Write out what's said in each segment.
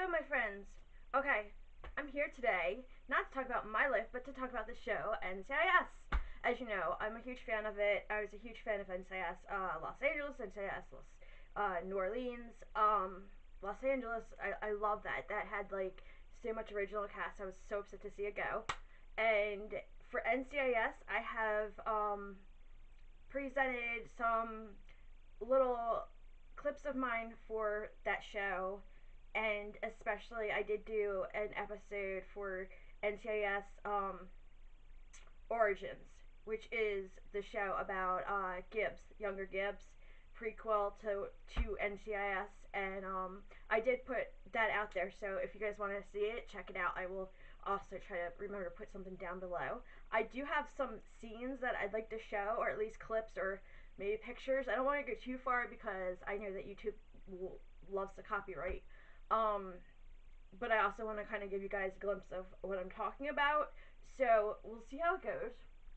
Hello, my friends. Okay, I'm here today not to talk about my life, but to talk about the show NCIS. As you know, I'm a huge fan of it. I was a huge fan of NCIS Los Angeles, NCIS New Orleans, Los Angeles. I love that. That had like so much original cast. I was so upset to see it go. And for NCIS, I have presented some little clips of mine for that show, and especially I did do an episode for NCIS Origins, which is the show about Gibbs, younger Gibbs, prequel to NCIS, and I did put that out there. So if you guys want to see it, check it out. I will also try to remember to put something down below. I do have some scenes that I'd like to show, or at least clips, or maybe pictures. I don't want to go too far because I know that YouTube loves the copyright. Um, but I also want to kind of give you guys a glimpse of what I'm talking about. So we'll see how it goes.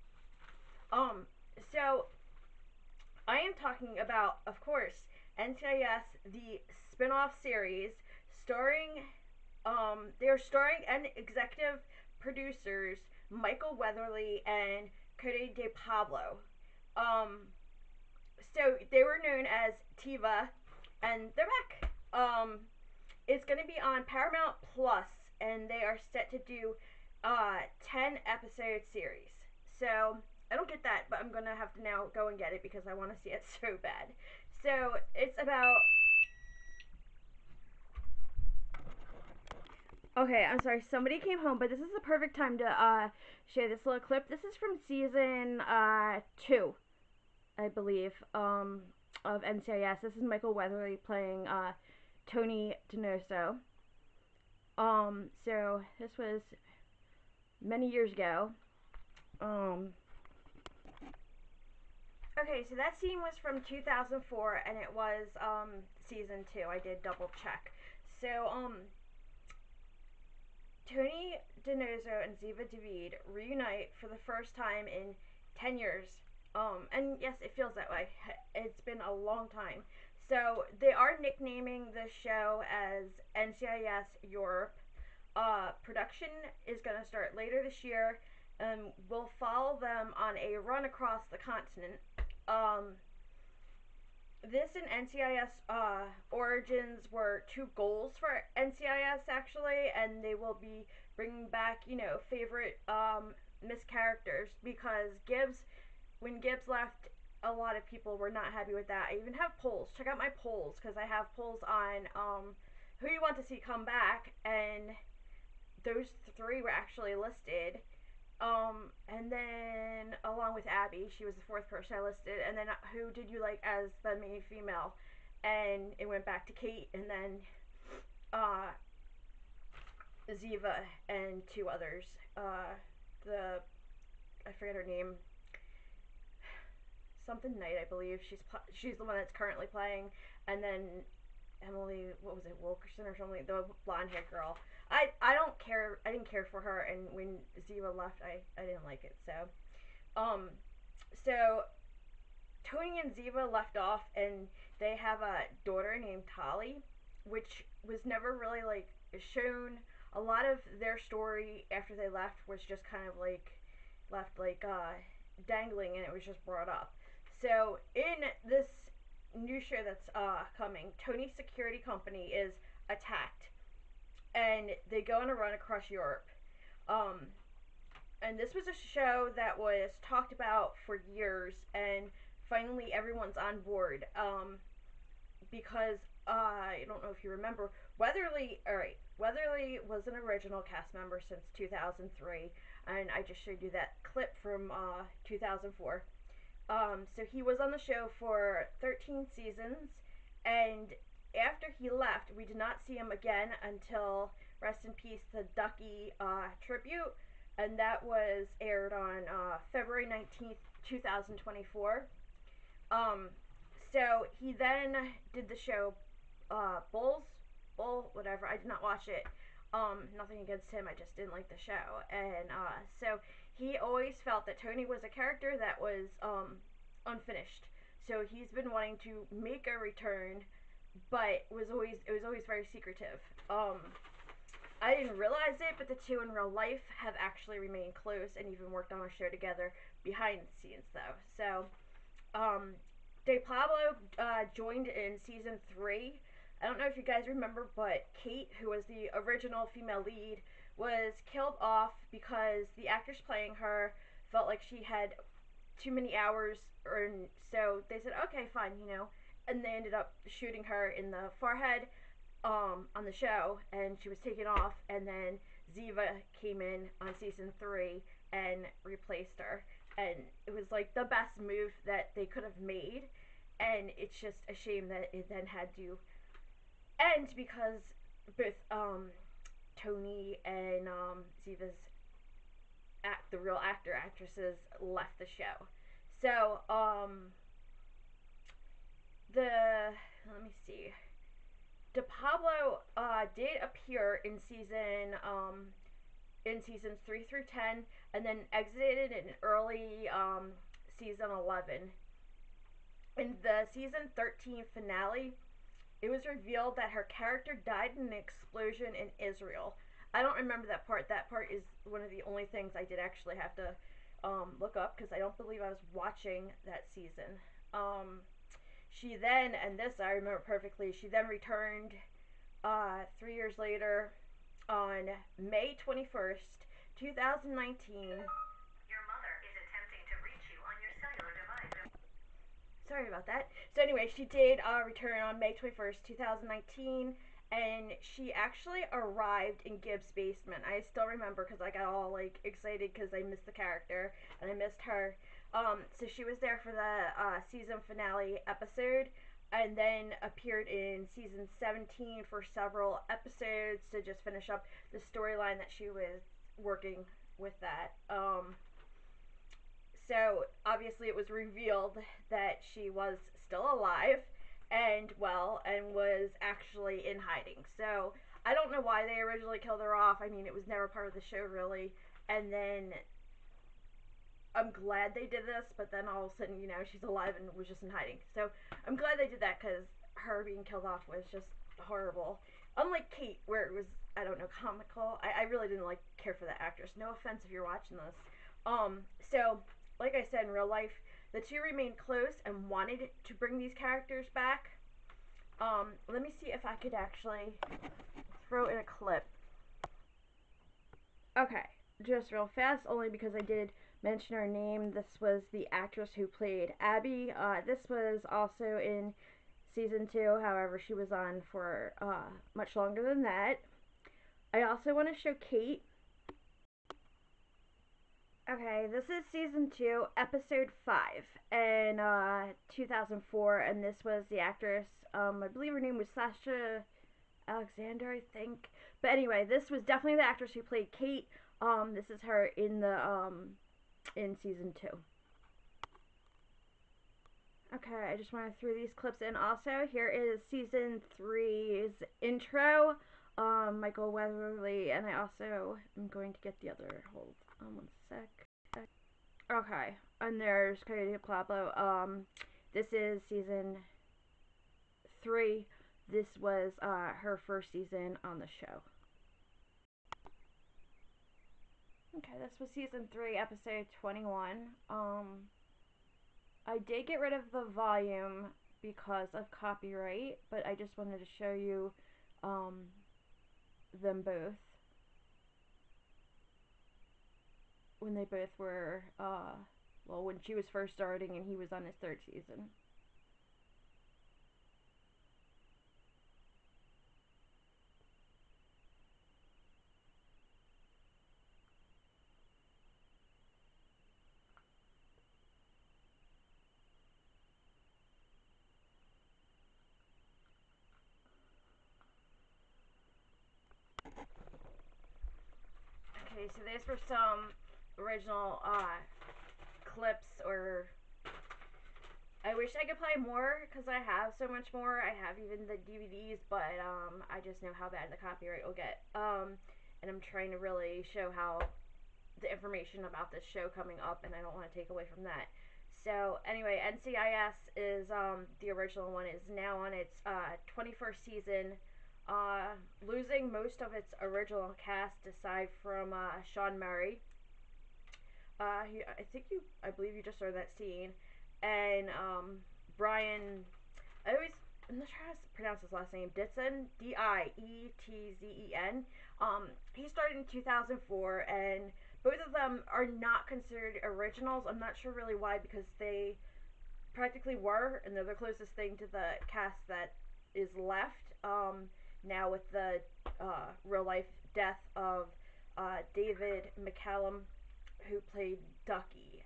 So I am talking about, of course, NCIS, the spin-off series, starring, they're starring and executive producers Michael Weatherly and Cote de Pablo. So they were known as Tiva, and they're back. It's going to be on Paramount Plus, and they are set to do 10 episode series. So I don't get that, but I'm gonna have to now go and get it because I want to see it so bad. So it's about. Okay, I'm sorry, somebody came home, but this is the perfect time to share this little clip. This is from season 2, I believe, of NCIS. This is Michael Weatherly playing Tony DiNozzo. So this was many years ago. Okay, so that scene was from 2004, and it was season 2. I did double check. So Tony DiNozzo and Ziva David reunite for the first time in 10 years. And yes, it feels that way. It's been a long time. So they are nicknaming the show as NCIS Europe. Production is going to start later this year, and we'll follow them on a run across the continent. This and NCIS Origins were two goals for NCIS actually, and they will be bringing back, favorite mischaracters, because when Gibbs left, a lot of people were not happy with that. I even have polls. Check out my polls, because I have polls on who you want to see come back, and those three were actually listed. And then along with Abby, she was the fourth person I listed. And then who did you like as the main female? And it went back to Kate, and then Ziva and two others. I forget her name. Something Knight, I believe. She's the one that's currently playing. And then Emily, what was it, Wilkerson or something, the blonde haired girl. I don't care. I didn't care for her, and when Ziva left, I didn't like it. So Tony and Ziva left off, and they have a daughter named Tali, which was never really like shown. A lot of their story after they left was just kind of like left like dangling, and it was just brought up. So in this new show that's coming, Tony's security company is attacked, and they go on a run across Europe. And this was a show that was talked about for years, and finally everyone's on board. Because I don't know if you remember, Weatherly was an original cast member since 2003, and I just showed you that clip from 2004. So he was on the show for 13 seasons, and after he left, we did not see him again until, rest in peace, the Ducky tribute, and that was aired on February 19th, 2024. So he then did the show Bull, whatever. I did not watch it. Nothing against him, I just didn't like the show. And so he always felt that Tony was a character that was unfinished. So he's been wanting to make a return, but it was always very secretive. I didn't realize it, but the two in real life have actually remained close and even worked on a show together behind the scenes, though. So, De Pablo joined in season 3. I don't know if you guys remember, but Kate, who was the original female lead, was killed off because the actress playing her felt like she had too many hours, or so they said, okay, fine, and they ended up shooting her in the forehead on the show, and she was taken off, and then Ziva came in on season 3 and replaced her, and it was like the best move that they could have made, and it's just a shame that it then had to end because both Tony and Ziva's the real actresses left the show. So the let me see. De Pablo did appear in seasons 3 through 10, and then exited in early season 11. In the season 13 finale, it was revealed that her character died in an explosion in Israel. I don't remember that part. That part is one of the only things I did actually have to look up because I don't believe I was watching that season. She then, and this I remember perfectly, she then returned 3 years later on May 21st, 2019. Your mother is attempting to reach you on your cellular device. Sorry about that. So anyway, she did return on May 21st, 2019, and she actually arrived in Gibbs' basement. I still remember because I got all like excited because I missed the character and I missed her. So she was there for the season finale episode, and then appeared in season 17 for several episodes to just finish up the storyline that she was working with that. So obviously it was revealed that she was still alive and well and was actually in hiding. So I don't know why they originally killed her off. I mean, it was never part of the show really. And then I'm glad they did this, but then all of a sudden, she's alive and was just in hiding. So I'm glad they did that because her being killed off was just horrible. Unlike Kate, where it was, I don't know, comical. I really didn't care for that actress. No offense if you're watching this. So like I said, in real life, the two remained close and wanted to bring these characters back. Let me see if I could actually throw in a clip. Okay, just real fast, only because I did mention her name. This was the actress who played Abby. This was also in season 2, however, she was on for much longer than that. I also want to show Kate. Okay, this is season 2, episode 5, in 2004, and this was the actress. I believe her name was Sasha Alexander, I think. But anyway, this was definitely the actress who played Kate. This is her in the in season 2. Okay, I just want to throw these clips in. Also, here is season 3's intro. Michael Weatherly, and I also am going to get the other. Hold on one sec. Okay, and there's Cote de Pablo. This is season 3. This was her first season on the show. Okay, this was season 3, episode 21. I did get rid of the volume because of copyright, but I just wanted to show you them both when they both were well, when she was first starting and he was on his 3rd season. Okay, so these were some original clips, or I wish I could play more because I have so much more. I have even the DVDs, but I just know how bad the copyright will get. And I'm trying to really show how the information about this show coming up, and I don't want to take away from that. So anyway, NCIS is the original one is now on its 21st season, losing most of its original cast aside from Sean Murray. I believe you just saw that scene, and Brian. I'm not sure how to pronounce his last name. Ditzen, Dietzen. He started in 2004, and both of them are not considered originals. I'm not sure really why, because they practically were, and they're the closest thing to the cast that is left. Now with the real life death of David McCallum, who played Ducky.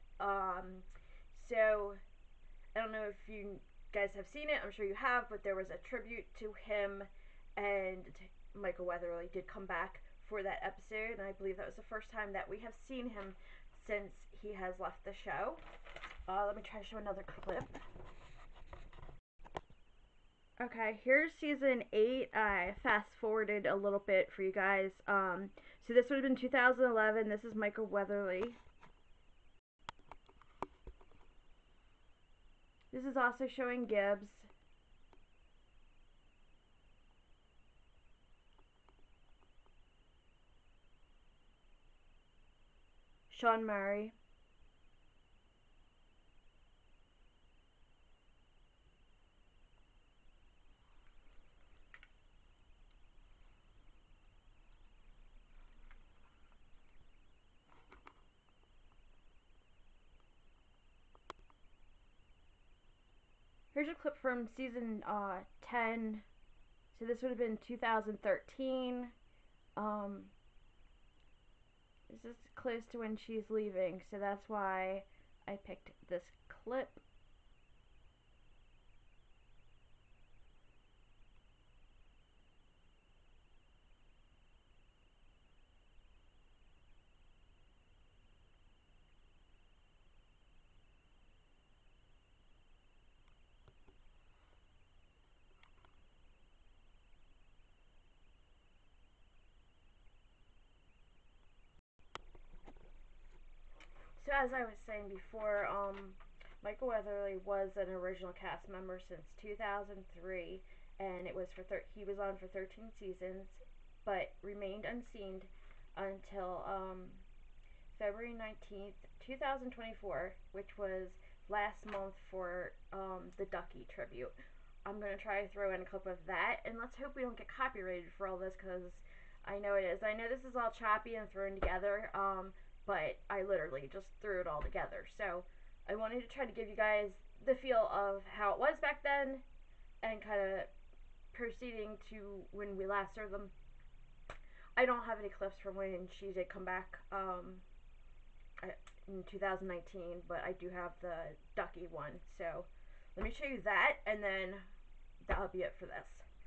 So I don't know if you guys have seen it. I'm sure you have, but there was a tribute to him, and Michael Weatherly did come back for that episode, and I believe that was the first time that we have seen him since he has left the show. Let me try to show another clip. Okay, here's season 8. I fast forwarded a little bit for you guys. So this would have been 2011. This is Michael Weatherly. This is also showing Gibbs. Sean Murray. Here's a clip from season 10. So this would have been 2013. This is close to when she's leaving, so that's why I picked this clip. So as I was saying before, Michael Weatherly was an original cast member since 2003, and it was he was on for 13 seasons, but remained unseen until February 19th, 2024, which was last month for the Ducky tribute. I'm going to try to throw in a clip of that, and let's hope we don't get copyrighted for all this, because I know it is. I know this is all choppy and thrown together, but I literally just threw it all together. So I wanted to try to give you guys the feel of how it was back then, and kind of proceeding to when we last heard them. I don't have any clips from when she did come back in 2019, but I do have the Ducky one. So let me show you that, and then that'll be it for this.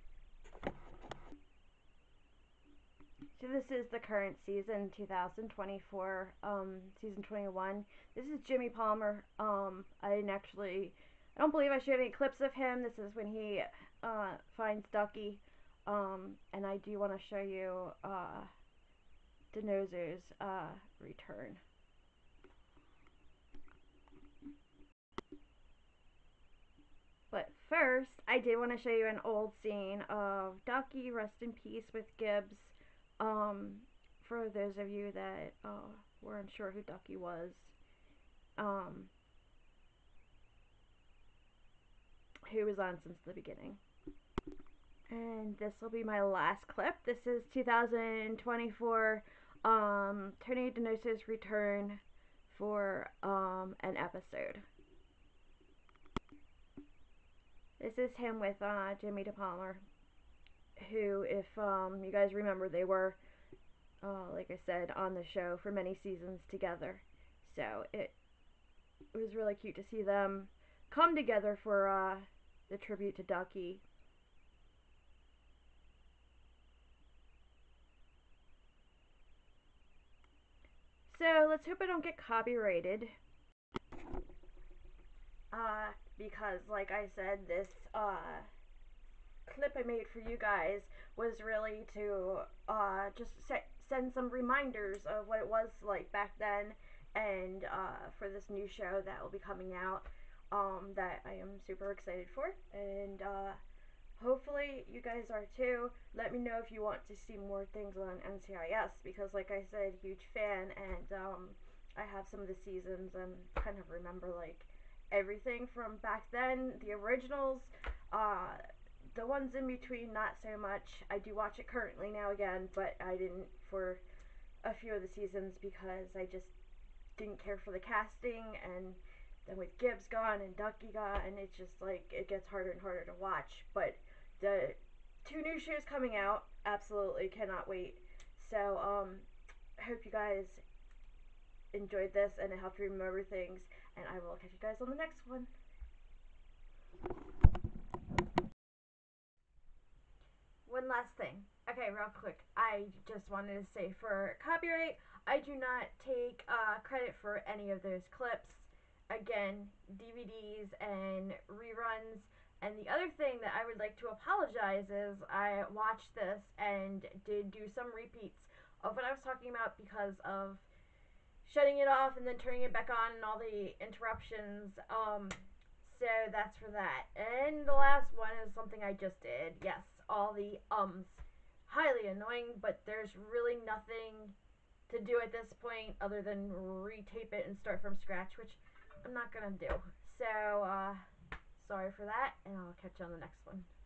So this is the current season, 2024, season 21. This is Jimmy Palmer. I don't believe I showed any clips of him. This is when he finds Ducky. And I do want to show you DiNozzo's return. But first, I did want to show you an old scene of Ducky, rest in peace, with Gibbs. For those of you that were unsure who Ducky was, who was on since the beginning. And this will be my last clip. This is 2024, Tony DiNozzo's return for an episode. This is him with Jimmy Palmer, who, if you guys remember, they were, like I said, on the show for many seasons together. So it was really cute to see them come together for the tribute to Ducky. So let's hope I don't get copyrighted. Because like I said, this clip I made for you guys was really to just send some reminders of what it was like back then, and for this new show that will be coming out, that I am super excited for, and hopefully you guys are too. Let me know if you want to see more things on NCIS, because like I said, huge fan, and I have some of the seasons and kind of remember like everything from back then, the originals, uh, the ones in between not so much. I do watch it currently now again, but I didn't for a few of the seasons because I just didn't care for the casting, and then with Gibbs gone and Ducky gone, it's just like it gets harder and harder to watch. But the two new shows coming out, absolutely cannot wait. So I hope you guys enjoyed this and it helped you remember things, and I will catch you guys on the next one. One last thing. Okay, real quick. I just wanted to say for copyright, I do not take credit for any of those clips. Again, DVDs and reruns. And the other thing that I would like to apologize is I watched this and did do some repeats of what I was talking about because of shutting it off and then turning it back on and all the interruptions. So that's for that. And the last one is something I just did. Yes, all the ums. Highly annoying, but there's really nothing to do at this point other than retape it and start from scratch, which I'm not gonna do. So, sorry for that, and I'll catch you on the next one.